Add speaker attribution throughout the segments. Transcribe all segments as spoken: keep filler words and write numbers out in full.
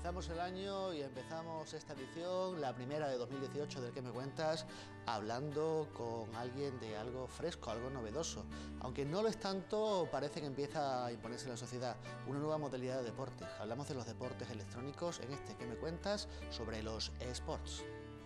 Speaker 1: Empezamos el año y empezamos esta edición, la primera de dos mil dieciocho del ¿Qué me cuentas?, hablando con alguien de algo fresco, algo novedoso. Aunque no lo es tanto, parece que empieza a imponerse en la sociedad una nueva modalidad de deporte. Hablamos de los deportes electrónicos en este ¿Qué me cuentas?, sobre los eSports.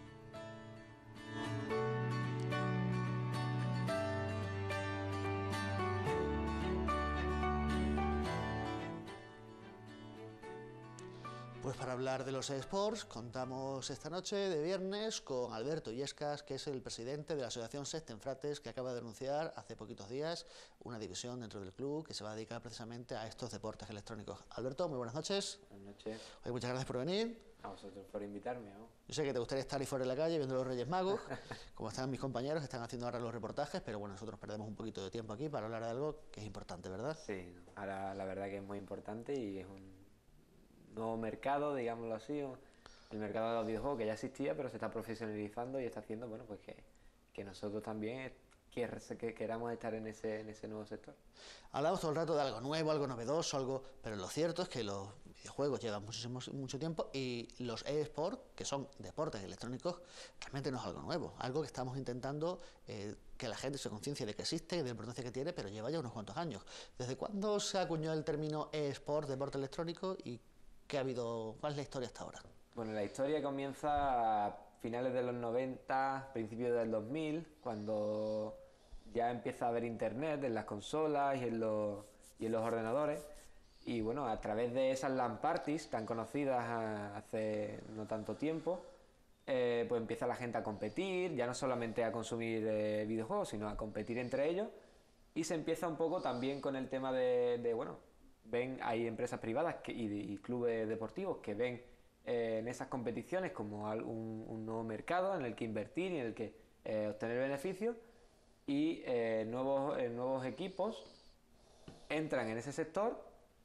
Speaker 1: Pues para hablar de los eSports contamos esta noche de viernes con Alberto Illescas, que es el presidente de la asociación Sextenfrates, que acaba de anunciar hace poquitos días una división dentro del club que se va a dedicar precisamente a estos deportes electrónicos. Alberto, muy buenas noches.
Speaker 2: Buenas noches.
Speaker 1: Oye, muchas gracias por venir.
Speaker 2: A vosotros por invitarme, ¿no?
Speaker 1: Yo sé que te gustaría estar ahí fuera de la calle viendo los Reyes Magos, como están mis compañeros que están haciendo ahora los reportajes, pero bueno, nosotros perdemos un poquito de tiempo aquí para hablar de algo que es importante, ¿verdad?
Speaker 2: Sí, ahora la verdad que es muy importante y es un nuevo mercado, digámoslo así, el mercado de los videojuegos que ya existía, pero se está profesionalizando y está haciendo, bueno, pues que, que nosotros también que, que queramos estar en ese, en ese nuevo sector.
Speaker 1: Hablamos todo el rato de algo nuevo, algo novedoso, algo, pero lo cierto es que los videojuegos llevan muchísimo, mucho tiempo y los eSports, que son deportes electrónicos, realmente no es algo nuevo, algo que estamos intentando eh, que la gente se conciencie de que existe y de la importancia que tiene, pero lleva ya unos cuantos años. ¿Desde cuándo se acuñó el término eSports, deporte electrónico, y qué ha habido, cuál es la historia hasta ahora?
Speaker 2: Bueno, la historia comienza a finales de los noventa, principios del dos mil, cuando ya empieza a haber internet en las consolas y en los, y en los ordenadores, y bueno, a través de esas LAN parties tan conocidas hace no tanto tiempo, eh, pues empieza la gente a competir, ya no solamente a consumir eh, videojuegos, sino a competir entre ellos, y se empieza un poco también con el tema de, de bueno, ven, hay empresas privadas que, y, y clubes deportivos que ven eh, en esas competiciones como un, un nuevo mercado en el que invertir y en el que eh, obtener beneficios, y eh, nuevos, eh, nuevos equipos entran en ese sector,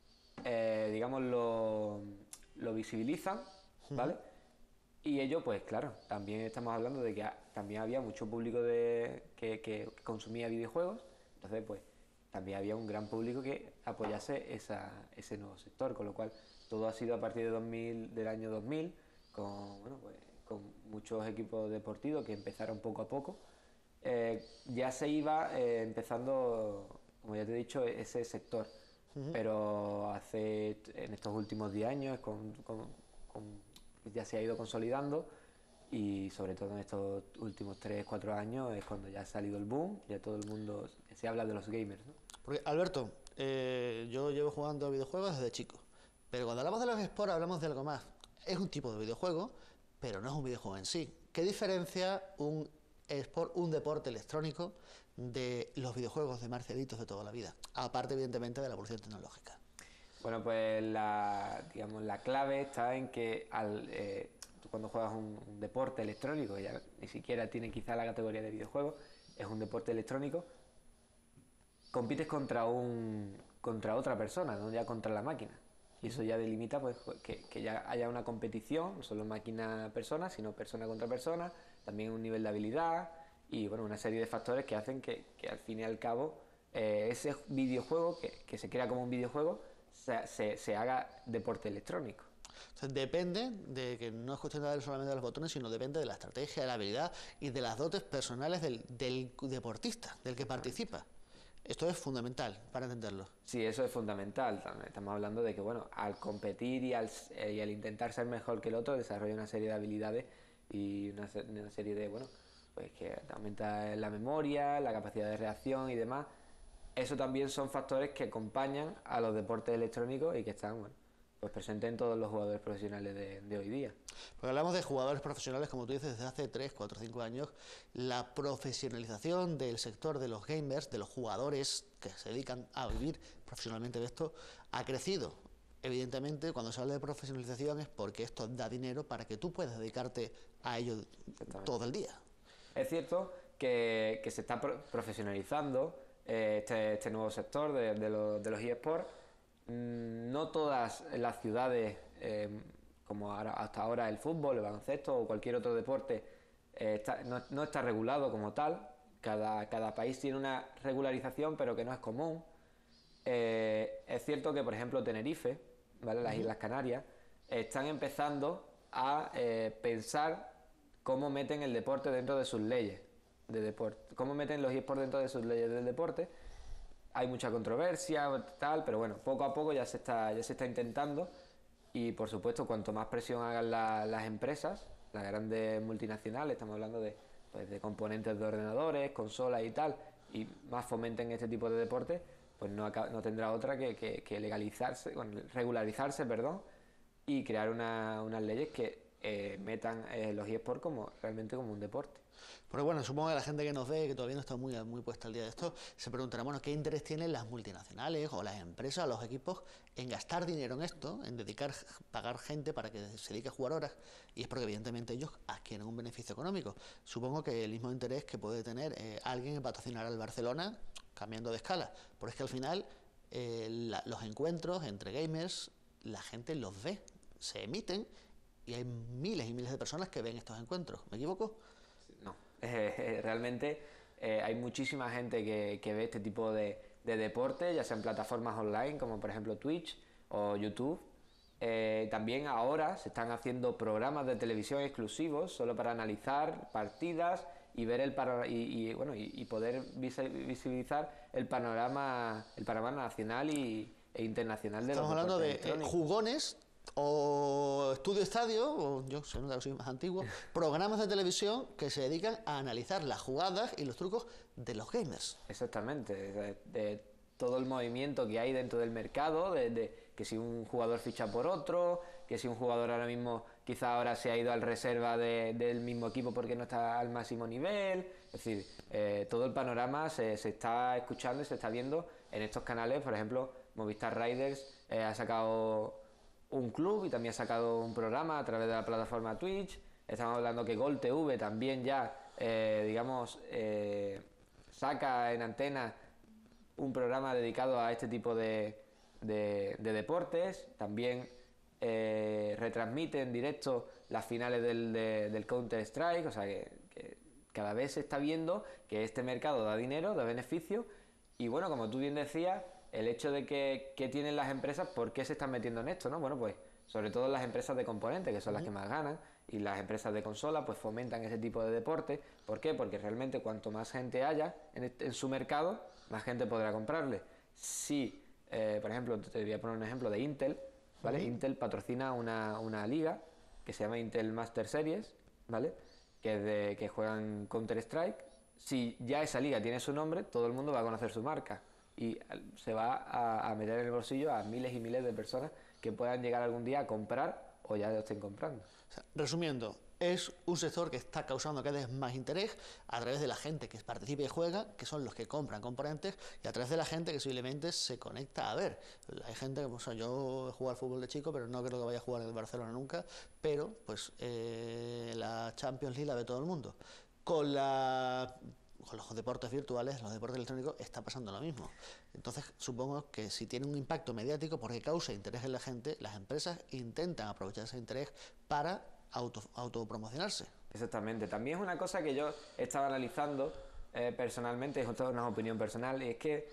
Speaker 2: eh, digamos lo, lo visibilizan, ¿vale? Y ello, pues claro, también estamos hablando de que también había mucho público de, que, que consumía videojuegos, entonces pues también había un gran público que apoyase esa, ese nuevo sector, con lo cual todo ha sido a partir de dos mil, del año dos mil, con, bueno, pues, con muchos equipos deportivos que empezaron poco a poco. Eh, ya se iba eh, empezando, como ya te he dicho, ese sector, uh-huh. Pero hace, en estos últimos diez años, con, con, con, ya se ha ido consolidando. Y sobre todo en estos últimos tres cuatro años es cuando ya ha salido el boom, ya todo el mundo se habla de los gamers, ¿no?
Speaker 1: Porque, Alberto, eh, yo llevo jugando a videojuegos desde chico, pero cuando hablamos de los eSports hablamos de algo más. Es un tipo de videojuego, pero no es un videojuego en sí. ¿Qué diferencia un eSport, un deporte electrónico, de los videojuegos de Marcelitos de toda la vida? Aparte, evidentemente, de la evolución tecnológica.
Speaker 2: Bueno, pues la, digamos, la clave está en que al... Eh, tú cuando juegas un, un deporte electrónico, ya ni siquiera tiene quizá la categoría de videojuego, es un deporte electrónico, compites contra un contra otra persona, no ya contra la máquina. Y eso ya delimita pues que, que ya haya una competición, no solo máquina-persona, sino persona contra persona, también un nivel de habilidad y bueno, una serie de factores que hacen que, que al fin y al cabo eh, ese videojuego, que, que se crea como un videojuego, se, se, se haga deporte electrónico.
Speaker 1: O sea, depende de que no es cuestión de dar solamente de los botones, sino depende de la estrategia, de la habilidad y de las dotes personales del, del deportista, del que participa. Esto es fundamental para entenderlo.
Speaker 2: Sí, eso es fundamental. Estamos hablando de que, bueno, al competir y al, y al intentar ser mejor que el otro, desarrolla una serie de habilidades y una, una serie de, bueno, pues que aumenta la memoria, la capacidad de reacción y demás. Eso también son factores que acompañan a los deportes electrónicos y que están, bueno, pues presentes en todos los jugadores profesionales de, de hoy día.
Speaker 1: Porque hablamos de jugadores profesionales, como tú dices, desde hace tres, cuatro, cinco años. La profesionalización del sector de los gamers, de los jugadores que se dedican a vivir profesionalmente de esto, ha crecido. Evidentemente, cuando se habla de profesionalización es porque esto da dinero para que tú puedas dedicarte a ello todo el día.
Speaker 2: Es cierto que, que se está profesionalizando eh, este, este nuevo sector de, de, los, de los eSports. No todas las ciudades, eh, como ahora, hasta ahora el fútbol, el baloncesto o cualquier otro deporte, eh, está, no, no está regulado como tal. Cada, cada país tiene una regularización, pero que no es común. Eh, es cierto que, por ejemplo, Tenerife, ¿vale? Las Islas Canarias, están empezando a eh, pensar cómo meten el deporte dentro de sus leyes de deporte, cómo meten los eSports dentro de sus leyes del deporte. Hay mucha controversia, tal, pero bueno, poco a poco ya se está, ya se está intentando y por supuesto cuanto más presión hagan la, las empresas, las grandes multinacionales, estamos hablando de, pues, de componentes de ordenadores, consolas y tal, y más fomenten este tipo de deportes, pues no, no tendrá otra que, que, que legalizarse, bueno, regularizarse, perdón, y crear una, unas leyes que eh, metan eh, los eSports como, realmente como un deporte.
Speaker 1: Pero bueno, supongo que la gente que nos ve, que todavía no está muy, muy puesta al día de esto, se preguntará, bueno, ¿qué interés tienen las multinacionales o las empresas, los equipos, en gastar dinero en esto, en dedicar, pagar gente para que se dedique a jugar horas? Y es porque evidentemente ellos adquieren un beneficio económico. Supongo que el mismo interés que puede tener eh, alguien en patrocinar al Barcelona, cambiando de escala. Pero es que al final eh, la, los encuentros entre gamers, la gente los ve, se emiten y hay miles y miles de personas que ven estos encuentros. ¿Me equivoco?
Speaker 2: No, eh, realmente eh, hay muchísima gente que, que ve este tipo de, de deporte, ya sea en plataformas online como por ejemplo Twitch o YouTube. Eh, también ahora se están haciendo programas de televisión exclusivos solo para analizar partidas y ver el paro y, y, bueno y, y poder visibilizar el panorama el panorama nacional y, e internacional de
Speaker 1: Estamos
Speaker 2: los
Speaker 1: hablando
Speaker 2: deportes
Speaker 1: de eh, jugones o Estudio Estadio, o yo soy, no, soy más antiguo, programas de televisión que se dedican a analizar las jugadas y los trucos de los gamers.
Speaker 2: Exactamente, de, de todo el movimiento que hay dentro del mercado, de, de que si un jugador ficha por otro, que si un jugador ahora mismo quizá ahora se ha ido al reserva de, del mismo equipo porque no está al máximo nivel, es decir, eh, todo el panorama se, se está escuchando y se está viendo en estos canales. Por ejemplo, Movistar Riders eh, ha sacado un club y también ha sacado un programa a través de la plataforma Twitch. Estamos hablando que Gol T V también ya, eh, digamos, eh, saca en antena un programa dedicado a este tipo de, de, de deportes. También eh, retransmite en directo las finales del, de, del Counter-Strike, o sea que, que cada vez se está viendo que este mercado da dinero, da beneficio, y bueno, como tú bien decías, el hecho de que, que tienen las empresas, ¿por qué se están metiendo en esto? ¿No? Bueno, pues sobre todo las empresas de componentes, que son las que más ganan, y las empresas de consola pues fomentan ese tipo de deporte. ¿Por qué? Porque realmente cuanto más gente haya en, este, en su mercado, más gente podrá comprarle. Si, eh, por ejemplo, te voy a poner un ejemplo de Intel, ¿vale? Uh-huh. Intel patrocina una, una liga que se llama Intel Master Series, ¿vale? Que, es de, que juegan Counter-Strike. Si ya esa liga tiene su nombre, todo el mundo va a conocer su marca y se va a, a meter en el bolsillo a miles y miles de personas que puedan llegar algún día a comprar o ya lo estén comprando.
Speaker 1: O sea, resumiendo, es un sector que está causando cada vez más interés a través de la gente que participa y juega, que son los que compran componentes, y a través de la gente que simplemente se conecta a ver. Hay gente que, o sea, yo he jugado al fútbol de chico, pero no creo que vaya a jugar en el Barcelona nunca, pero pues eh, la Champions League la ve todo el mundo. Con la con los deportes virtuales, los deportes electrónicos, está pasando lo mismo. Entonces, supongo que si tiene un impacto mediático porque causa interés en la gente, las empresas intentan aprovechar ese interés para auto, autopromocionarse.
Speaker 2: Exactamente. También es una cosa que yo estaba analizando eh, personalmente, es una opinión personal, y es que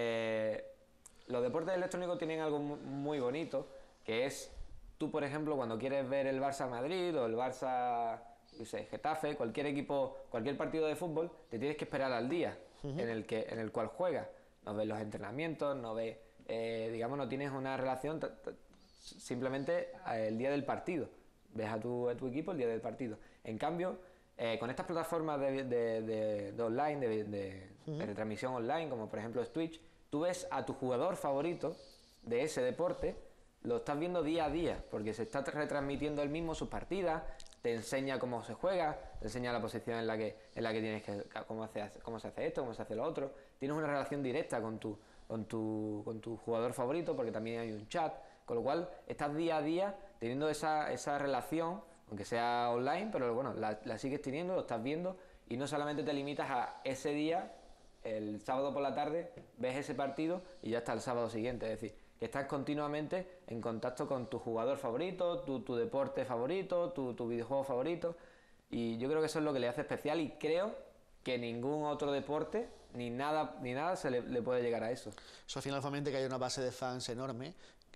Speaker 2: eh, los deportes electrónicos tienen algo muy bonito, que es, tú, por ejemplo, cuando quieres ver el Barça Madrid o el Barça... Sé, Getafe, cualquier equipo, cualquier partido de fútbol, te tienes que esperar al día uh-huh. en el que en el cual juegas. No ves los entrenamientos, no ves, eh, digamos, no tienes una relación, t- t- simplemente el día del partido. Ves a tu, a tu equipo el día del partido. En cambio, eh, con estas plataformas de, de, de, de online, de, de, uh-huh. de retransmisión online, como por ejemplo es Twitch, tú ves a tu jugador favorito de ese deporte, lo estás viendo día a día, porque se está retransmitiendo él mismo sus partidas, te enseña cómo se juega, te enseña la posición en la que, en la que tienes que, cómo, hace, cómo se hace esto, cómo se hace lo otro. Tienes una relación directa con tu, con tu, con tu jugador favorito, porque también hay un chat, con lo cual estás día a día teniendo esa, esa relación, aunque sea online, pero bueno, la, la sigues teniendo, lo estás viendo, y no solamente te limitas a ese día, el sábado por la tarde, ves ese partido y ya está el sábado siguiente, es decir, que estás continuamente en contacto con tu jugador favorito, tu, tu deporte favorito, tu, tu videojuego favorito, y yo creo que eso es lo que le hace especial, y creo que ningún otro deporte ni nada ni nada se le, le puede llegar a eso.
Speaker 1: Eso al final fomenta que hay una base de fans enorme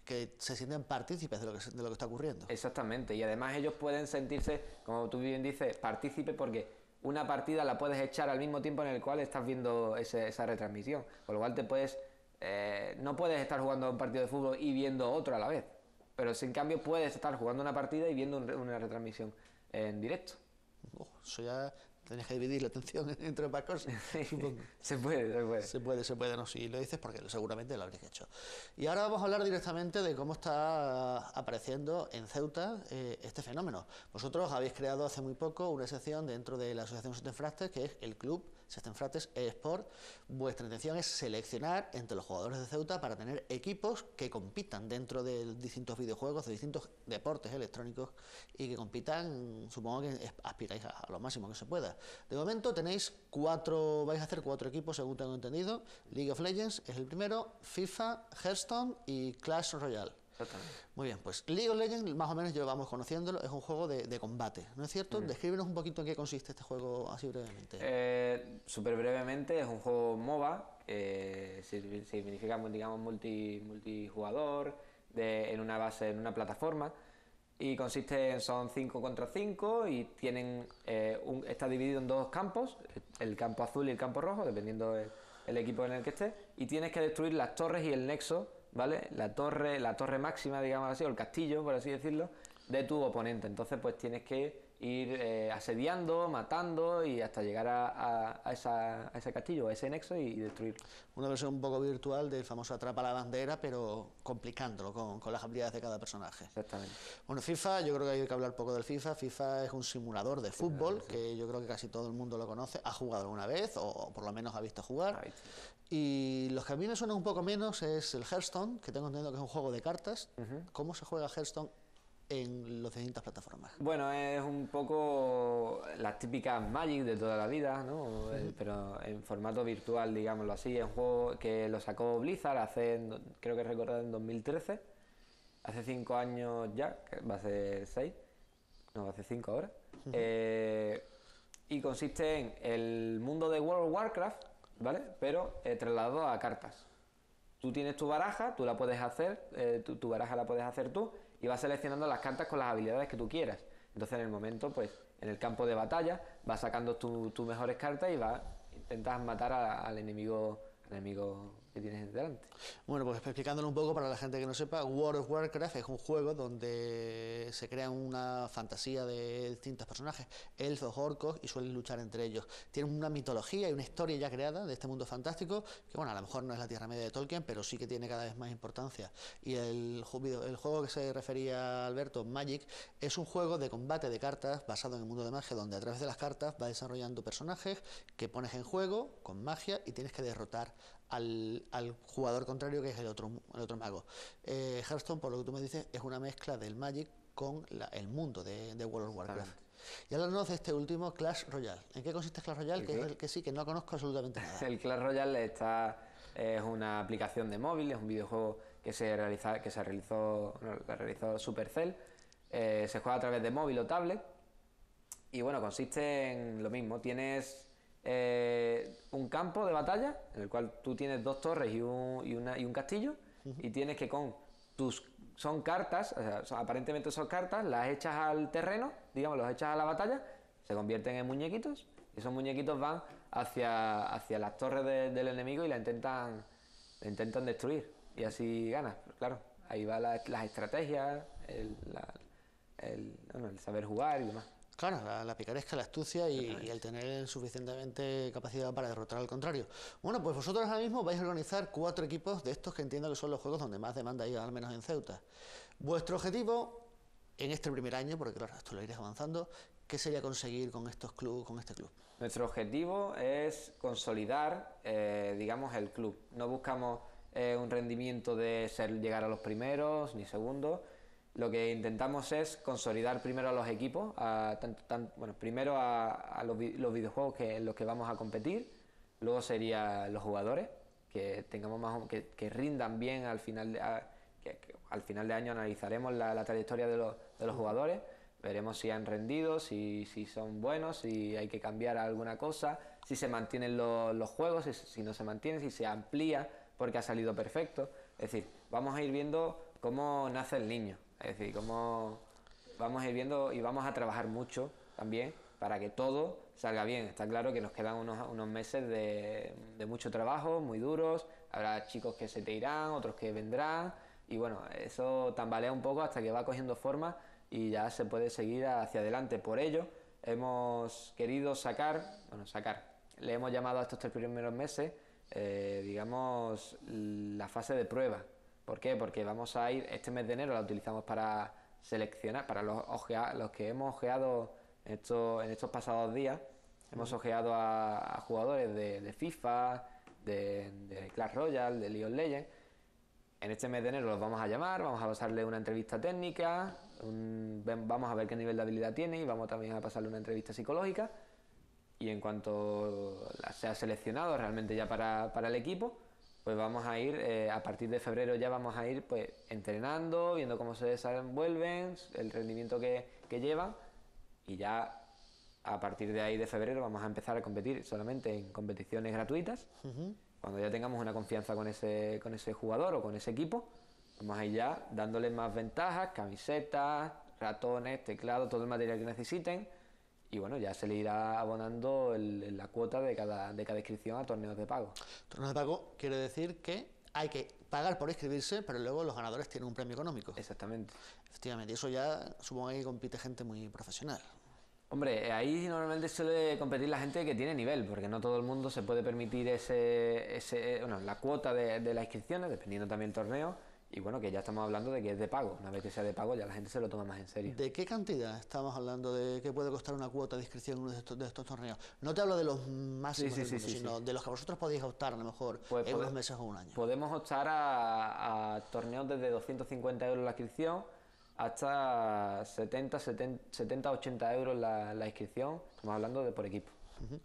Speaker 1: que se sienten partícipes de lo que, de lo que está ocurriendo.
Speaker 2: Exactamente, y además ellos pueden sentirse, como tú bien dices, partícipes porque una partida la puedes echar al mismo tiempo en el cual estás viendo ese, esa retransmisión, con lo cual te puedes, eh, no puedes estar jugando un partido de fútbol y viendo otro a la vez, pero si en cambio puedes estar jugando una partida y viendo un, una retransmisión en directo.
Speaker 1: Oh, eso ya tenías que dividir la atención entre ambas cosas, supongo.
Speaker 2: Se puede, se puede.
Speaker 1: Se puede, se puede, no, si lo dices porque seguramente lo habréis hecho. Y ahora vamos a hablar directamente de cómo está apareciendo en Ceuta eh, este fenómeno. Vosotros habéis creado hace muy poco una sección dentro de la Asociación Sestenfrastes, que es el Club Sestenfrastes eSport. Vuestra intención es seleccionar entre los jugadores de Ceuta para tener equipos que compitan dentro de distintos videojuegos, de distintos deportes electrónicos y que compitan, supongo que aspiráis a, a lo máximo que se pueda. De momento tenéis cuatro, vais a hacer cuatro equipos según tengo entendido. League of Legends es el primero, FIFA, Hearthstone y Clash Royale. Muy bien, pues League of Legends más o menos llevamos conociéndolo, es un juego de, de combate, ¿no es cierto? Mm. Descríbenos un poquito en qué consiste este juego así brevemente.
Speaker 2: Eh, Súper brevemente, es un juego MOBA, eh, significa, digamos, multi, multijugador, de, en una base, en una plataforma, y consiste en, son cinco contra cinco y tienen, eh, un, está dividido en dos campos, el campo azul y el campo rojo, dependiendo del el equipo en el que estés, y tienes que destruir las torres y el nexo, ¿vale? La torre, la torre máxima, digamos así, o el castillo, por así decirlo, de tu oponente. Entonces, pues tienes que ir eh, asediando, matando y hasta llegar a, a, a, esa, a ese castillo, a ese nexo y, y destruirlo.
Speaker 1: Una versión un poco virtual del famoso atrapa la bandera, pero complicándolo con, con las habilidades de cada personaje.
Speaker 2: Exactamente.
Speaker 1: Bueno, FIFA, yo creo que hay que hablar poco del FIFA. FIFA es un simulador de fútbol, sí, que yo creo que casi todo el mundo lo conoce, ha jugado alguna vez o, o por lo menos ha visto jugar. Ahí, sí. Y los que a mí me suenan un poco menos es el Hearthstone, que tengo entendido que es un juego de cartas. Uh-huh. ¿Cómo se juega Hearthstone en las distintas plataformas?
Speaker 2: Bueno, es un poco las típicas Magic de toda la vida, ¿no? Uh-huh. Pero en formato virtual, digámoslo así. Es un juego que lo sacó Blizzard hace, creo que recordar, en dos mil trece. Hace cinco años ya, que va a ser seis. No, hace cinco ahora. Uh-huh. Eh, y consiste en el mundo de World of Warcraft, ¿vale? Pero eh, trasladado a cartas. Tú tienes tu baraja, tú la puedes hacer, eh, tu, tu baraja la puedes hacer tú, y vas seleccionando las cartas con las habilidades que tú quieras. Entonces, en el momento, pues, en el campo de batalla, vas sacando tus tu mejores cartas y vas, intentas matar a, al enemigo, al enemigo que tienes delante.
Speaker 1: Bueno, pues explicándolo un poco para la gente que no sepa, World of Warcraft es un juego donde se crea una fantasía de distintos personajes, elfos, orcos, y suelen luchar entre ellos. Tienen una mitología y una historia ya creada de este mundo fantástico, que bueno, a lo mejor no es la Tierra Media de Tolkien, pero sí que tiene cada vez más importancia. Y el, el juego que se refería Alberto, Magic, es un juego de combate de cartas basado en el mundo de magia, donde a través de las cartas vas desarrollando personajes que pones en juego con magia y tienes que derrotar Al, al jugador contrario, que es el otro, el otro mago. Eh, Hearthstone, por lo que tú me dices, es una mezcla del Magic con la, el mundo de, de World of Warcraft. Y hablando de este último, Clash Royale. ¿En qué consiste Clash Royale? Que es el que sí, que no conozco absolutamente nada.
Speaker 2: El Clash Royale está, es una aplicación de móvil, es un videojuego que se, realiza, que se realizó, no, la realizó Supercell. Eh, se juega a través de móvil o tablet. Y bueno, consiste en lo mismo. Tienes Eh, un campo de batalla en el cual tú tienes dos torres y un, y una, y un castillo, uh-huh. y tienes que con tus son cartas, o sea, son, aparentemente son cartas, las echas al terreno, digamos, los echas a la batalla, se convierten en muñequitos y esos muñequitos van hacia, hacia las torres de, del enemigo y la intentan, la intentan destruir y así ganas. Pero claro, ahí va la, las estrategias, el, la, el, bueno, el saber jugar y demás.
Speaker 1: Claro, la, la picaresca, la astucia y, y el tener suficientemente capacidad para derrotar al contrario. Bueno, pues vosotros ahora mismo vais a organizar cuatro equipos de estos que entiendo que son los juegos donde más demanda hay, al menos en Ceuta. Vuestro objetivo en este primer año, porque claro, esto lo iréis avanzando, ¿qué sería conseguir con estos club, con este club?
Speaker 2: Nuestro objetivo es consolidar, eh, digamos, el club. No buscamos eh, un rendimiento de ser llegar a los primeros ni segundos. Lo que intentamos es consolidar primero a los equipos, a, tan, tan, bueno, primero a, a los, los videojuegos que, en los que vamos a competir, luego sería los jugadores, que tengamos más que, que rindan bien al final de, a, que, que al final de año analizaremos la, la trayectoria de los, de los jugadores, veremos si han rendido, si, si son buenos, si hay que cambiar alguna cosa, si se mantienen los, los juegos, si, si no se mantienen, si se amplía porque ha salido perfecto. Es decir, vamos a ir viendo cómo nace el niño. Es decir, cómo vamos a ir viendo y vamos a trabajar mucho también para que todo salga bien. Está claro que nos quedan unos, unos meses de, de mucho trabajo, muy duros. Habrá chicos que se te irán, otros que vendrán. Y bueno, eso tambalea un poco hasta que va cogiendo forma y ya se puede seguir hacia adelante. Por ello, hemos querido sacar, bueno, sacar, le hemos llamado a estos tres primeros meses, eh, digamos, la fase de prueba. ¿Por qué? Porque vamos a ir, este mes de enero la utilizamos para seleccionar, para los, ojea, los que hemos ojeado en estos, en estos pasados días, hemos ojeado a, a jugadores de, de FIFA, de, de Clash Royale, de League of Legends. En este mes de enero los vamos a llamar, vamos a pasarle una entrevista técnica, un, vamos a ver qué nivel de habilidad tiene y vamos también a pasarle una entrevista psicológica. Y en cuanto sea seleccionado realmente ya para, para el equipo, pues vamos a ir, eh, a partir de febrero ya vamos a ir pues entrenando, viendo cómo se desenvuelven, el rendimiento que, que llevan, y ya a partir de ahí de febrero vamos a empezar a competir solamente en competiciones gratuitas. Uh-huh. Cuando ya tengamos una confianza con ese, con ese jugador o con ese equipo, vamos a ir ya dándoles más ventajas, camisetas, ratones, teclados, todo el material que necesiten. Y bueno, ya se le irá abonando el, la cuota de cada, de cada inscripción a torneos de pago.
Speaker 1: Torneos de pago quiere decir que hay que pagar por inscribirse, pero luego los ganadores tienen un premio económico.
Speaker 2: Exactamente.
Speaker 1: Efectivamente, y eso ya supongo que compite gente muy profesional.
Speaker 2: Hombre, ahí normalmente suele competir la gente que tiene nivel, porque no todo el mundo se puede permitir ese, ese bueno, la cuota de, de las inscripciones, dependiendo también del torneo. Y bueno, que ya estamos hablando de que es de pago. Una vez que sea de pago ya la gente se lo toma más en serio.
Speaker 1: ¿De qué cantidad estamos hablando de qué puede costar una cuota de inscripción en uno de estos, de estos torneos? No te hablo de los máximos
Speaker 2: sí, sí,
Speaker 1: del mundo,
Speaker 2: sí, sí,
Speaker 1: sino
Speaker 2: sí.
Speaker 1: de los que vosotros podéis optar a lo mejor pues en unos meses o un año.
Speaker 2: Podemos optar a, a torneos desde doscientos cincuenta euros la inscripción hasta setenta, ochenta euros la, la inscripción. Estamos hablando de por equipo.
Speaker 1: Uh-huh.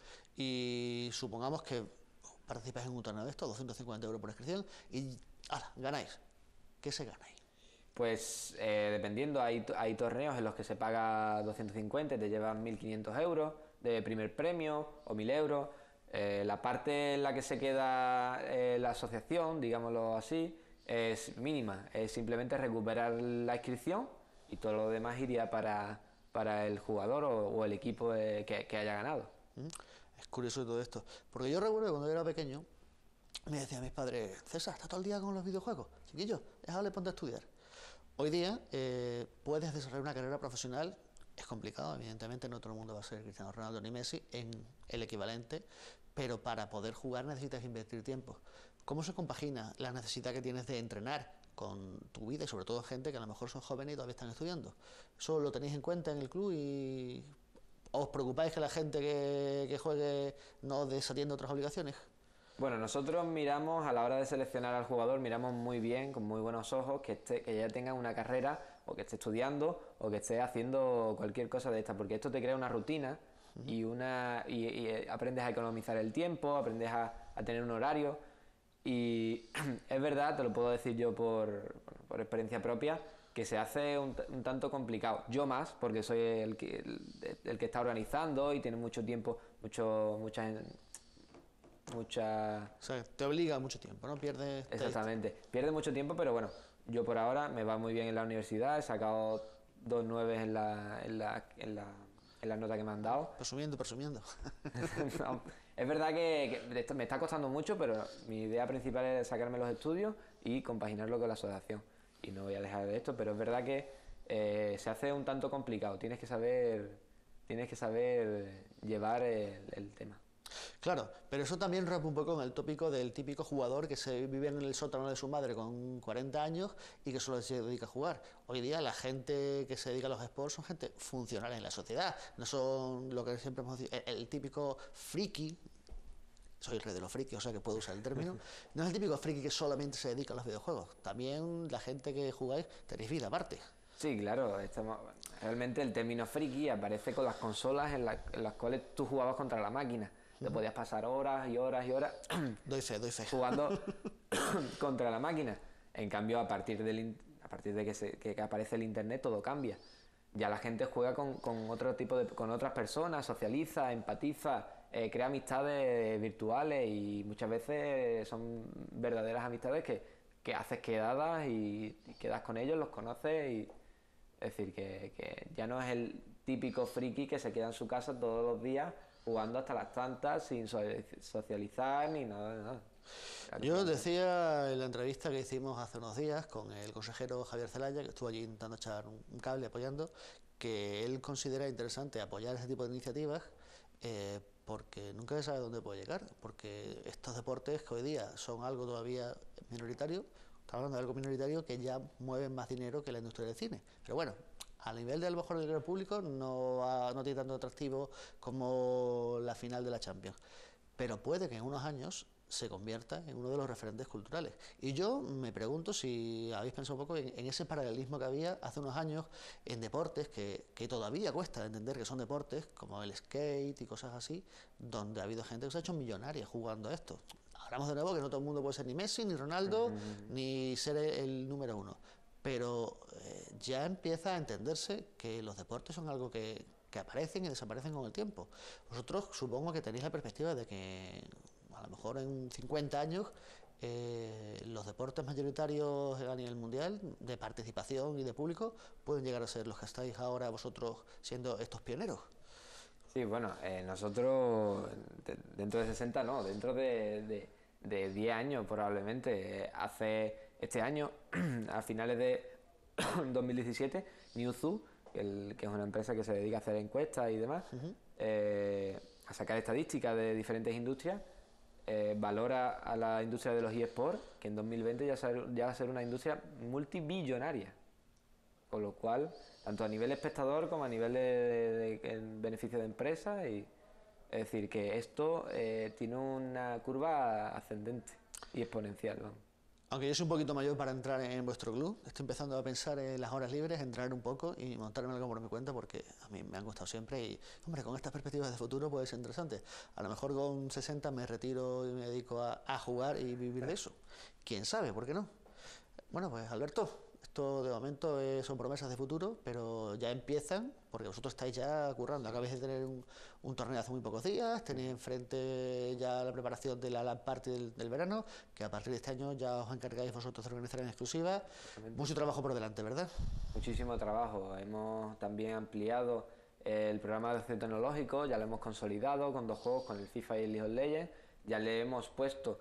Speaker 1: Y supongamos que participáis en un torneo de estos, doscientos cincuenta euros por inscripción, y ¡hala! Ganáis. ¿Qué se gana ahí?
Speaker 2: Pues eh, dependiendo, hay, hay torneos en los que se paga doscientos cincuenta y te llevan mil quinientos euros de primer premio o mil euros. Eh, la parte en la que se queda eh, la asociación, digámoslo así, es mínima. Es simplemente recuperar la inscripción y todo lo demás iría para, para el jugador o, o el equipo eh, que, que haya ganado.
Speaker 1: Es curioso todo esto, porque yo recuerdo que cuando yo era pequeño me decían mis padres: César, está todo el día con los videojuegos, chiquillo, déjale, ponte a estudiar. Hoy día eh, puedes desarrollar una carrera profesional, es complicado, evidentemente no todo el mundo va a ser Cristiano Ronaldo ni Messi en el equivalente, pero para poder jugar necesitas invertir tiempo. ¿Cómo se compagina la necesidad que tienes de entrenar con tu vida y sobre todo gente que a lo mejor son jóvenes y todavía están estudiando? ¿Eso lo tenéis en cuenta en el club y os preocupáis que la gente que, que juegue no desatienda otras obligaciones?
Speaker 2: Bueno, nosotros miramos, a la hora de seleccionar al jugador, miramos muy bien, con muy buenos ojos, que, esté, que ya tenga una carrera, o que esté estudiando, o que esté haciendo cualquier cosa de esta, porque esto te crea una rutina uh-huh. y, una, y, y aprendes a economizar el tiempo, aprendes a, a tener un horario, y es verdad, te lo puedo decir yo por, por experiencia propia, que se hace un, un tanto complicado. Yo más, porque soy el que, el, el que está organizando y tiene mucho tiempo, mucho, muchas... mucha...
Speaker 1: O sea, te obliga mucho tiempo, ¿no? Pierdes...
Speaker 2: Exactamente. Pierde mucho tiempo, pero bueno, yo por ahora me va muy bien en la universidad, he sacado dos nueves en la, en la, en la, en la nota que me han dado.
Speaker 1: Presumiendo, presumiendo.
Speaker 2: No, es verdad que, que esto me está costando mucho, pero mi idea principal es sacarme los estudios y compaginarlo con la asociación. Y no voy a dejar de esto, pero es verdad que eh, se hace un tanto complicado. Tienes que saber, tienes que saber llevar el, el tema.
Speaker 1: Claro, pero eso también rompe un poco con el tópico del típico jugador que se vive en el sótano de su madre con cuarenta años y que solo se dedica a jugar. Hoy día la gente que se dedica a los sports son gente funcional en la sociedad, no son lo que siempre hemos dicho, el, el típico friki. Soy el rey de los frikis, o sea que puedo usar el término. No es el típico friki que solamente se dedica a los videojuegos. También la gente que jugáis tenéis vida aparte.
Speaker 2: Sí, claro. Estamos, realmente el término friki aparece con las consolas en, la, en las cuales tú jugabas contra la máquina. Te uh-huh. podías pasar horas y horas y horas
Speaker 1: doy fe, doy fe.
Speaker 2: jugando contra la máquina. En cambio, a partir, del, a partir de que, se, que, que aparece el internet, todo cambia. Ya la gente juega con, con otro tipo de, con otras personas, socializa, empatiza, eh, crea amistades virtuales y muchas veces son verdaderas amistades que que haces quedadas y, y quedas con ellos, los conoces y es decir, que, que ya no es el típico friki que se queda en su casa todos los días jugando hasta las tantas sin socializar ni nada de nada. Claro,
Speaker 1: Yo
Speaker 2: claro.
Speaker 1: decía en la entrevista que hicimos hace unos días con el consejero Javier Zelaya, que estuvo allí intentando echar un, un cable apoyando, que él considera interesante apoyar ese tipo de iniciativas eh, porque nunca se sabe dónde puede llegar, porque estos deportes que hoy día son algo todavía minoritario, estamos hablando de algo minoritario que ya mueven más dinero que la industria del cine. Pero bueno, a nivel de a lo mejor del gran público no, va, no tiene tanto atractivo como la final de la Champions. Pero puede que en unos años se convierta en uno de los referentes culturales. Y yo me pregunto si habéis pensado un poco en, en ese paralelismo que había hace unos años en deportes que, que todavía cuesta entender que son deportes, como el skate y cosas así, donde ha habido gente que se ha hecho millonaria jugando a esto. Hablamos de nuevo que no todo el mundo puede ser ni Messi, ni Ronaldo, uh-huh. ni ser el, el número uno. Pero eh, ya empieza a entenderse que los deportes son algo que, que aparecen y desaparecen con el tiempo. Vosotros supongo que tenéis la perspectiva de que a lo mejor en cincuenta años eh, los deportes mayoritarios a nivel mundial de participación y de público pueden llegar a ser los que estáis ahora vosotros siendo estos pioneros.
Speaker 2: Sí, bueno, eh, nosotros de, dentro de sesenta no, dentro de, de, de diez años probablemente. Hace este año, a finales de dos mil diecisiete, Newzoo, el, que es una empresa que se dedica a hacer encuestas y demás, uh-huh. eh, a sacar estadísticas de diferentes industrias, eh, valora a la industria de los eSports, que en dos mil veinte ya, ser, ya va a ser una industria multibillonaria. Con lo cual, tanto a nivel espectador como a nivel de, de, de beneficio de empresa, y, es decir, que esto eh, tiene una curva ascendente y exponencial, ¿no?
Speaker 1: Aunque yo soy un poquito mayor para entrar en vuestro club, estoy empezando a pensar en las horas libres, entrar un poco y montarme algo por mi cuenta porque a mí me han gustado siempre y, hombre, con estas perspectivas de futuro puede ser interesante. A lo mejor con sesenta me retiro y me dedico a, a jugar y vivir de eso. ¿Quién sabe? ¿Por qué no? Bueno, pues Alberto, esto de momento es, son promesas de futuro, pero ya empiezan, porque vosotros estáis ya currando. Acabáis de tener un, un torneo hace muy pocos días, tenéis enfrente ya la preparación de la LAN Party del, del verano, que a partir de este año ya os encargáis vosotros de organizar en exclusiva. Mucho trabajo por delante, ¿verdad?
Speaker 2: Muchísimo trabajo. Hemos también ampliado el programa de acción tecnológico, ya lo hemos consolidado con dos juegos, con el FIFA y el League of Legends. Ya le hemos puesto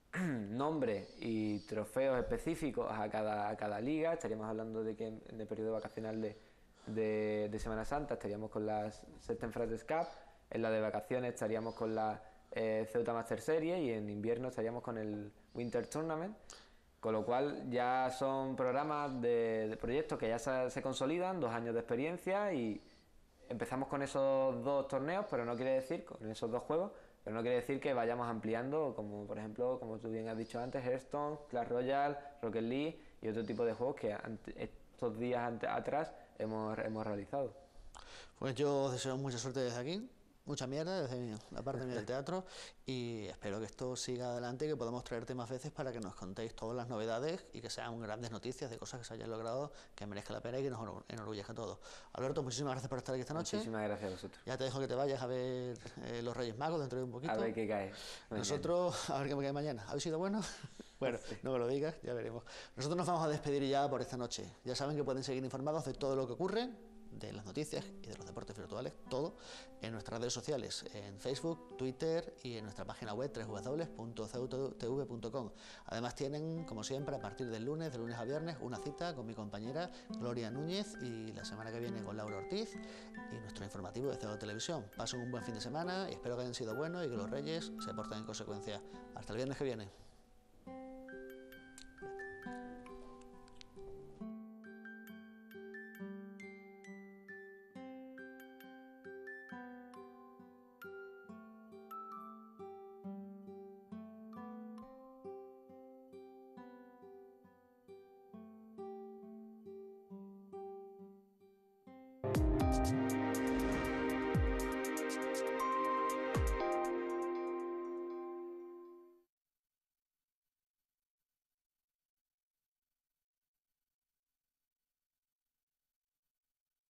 Speaker 2: nombre y trofeos específicos a cada, a cada liga. Estaríamos hablando de que en, en el periodo vacacional de, de, de Semana Santa estaríamos con las Sexten Frates Cup, en la de vacaciones estaríamos con la eh, Ceuta Master Series y en invierno estaríamos con el Winter Tournament, con lo cual ya son programas de, de proyectos que ya se, se consolidan, dos años de experiencia y empezamos con esos dos torneos, pero no quiere decir, con esos dos juegos, pero no quiere decir que vayamos ampliando, como por ejemplo, como tú bien has dicho antes, Hearthstone, Clash Royale, Rocket League y otro tipo de juegos que ante, estos días ante, atrás hemos, hemos realizado.
Speaker 1: Pues yo os deseo mucha suerte desde aquí, mucha mierda desde la parte mía del teatro y espero que esto siga adelante y que podamos traerte más veces para que nos contéis todas las novedades y que sean grandes noticias de cosas que se hayan logrado que merezca la pena y que nos enorgullezca a todos. Alberto, muchísimas gracias por estar aquí esta noche.
Speaker 2: Muchísimas gracias a vosotros.
Speaker 1: Ya te dejo que te vayas a ver eh, los Reyes Magos dentro de un poquito.
Speaker 2: A ver qué cae.
Speaker 1: Mañana. Nosotros, a ver qué me cae mañana. ¿Habéis sido buenos? Bueno, sí. No me lo digas, ya veremos. Nosotros nos vamos a despedir ya por esta noche. Ya saben que pueden seguir informados de todo lo que ocurre, de las noticias y de los deportes virtuales, todo en nuestras redes sociales, en Facebook, Twitter y en nuestra página web doble u doble u doble u punto c u t v punto com. Además tienen, como siempre, a partir del lunes, de lunes a viernes, una cita con mi compañera Gloria Núñez y la semana que viene con Laura Ortiz y nuestro informativo de C O Televisión. Pasen un buen fin de semana y espero que hayan sido buenos y que los Reyes se porten en consecuencia. Hasta el viernes que viene.